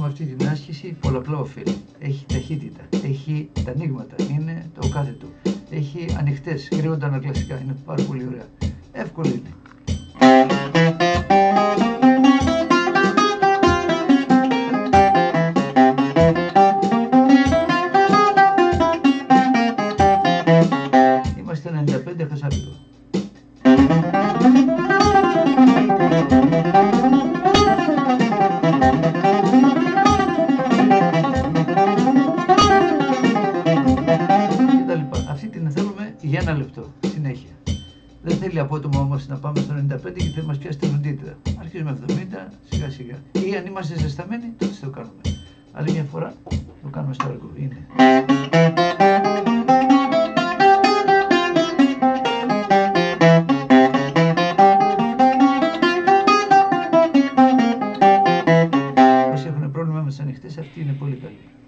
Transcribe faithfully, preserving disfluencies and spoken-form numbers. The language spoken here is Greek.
κάνουμε αυτή την άσκηση πολλαπλά ωφέλη. Έχει ταχύτητα, έχει τα ανοίγματα, είναι το κάθετο. Έχει ανοιχτές, κρύβονται ανακλαστικά, είναι πάρα πολύ ωραία. Εύκολο είναι. Είμαστε ενενήντα πέντε χασάπικο. Αυτή την θέλουμε για ένα λεπτό συνέχεια. Δεν θέλει απότομα όμως να πάμε στο ενενήντα πέντε γιατί θα μας πιάσει την οντίτιδα. Αρχίζουμε εβδομήντα σιγά σιγά. Ή αν είμαστε ζεσταμένοι, τότε το κάνουμε. Άλλη μια φορά το κάνουμε στο αργό. Είναι. Όσοι έχουν πρόβλημα με τις ανοιχτές, αυτή είναι πολύ καλή.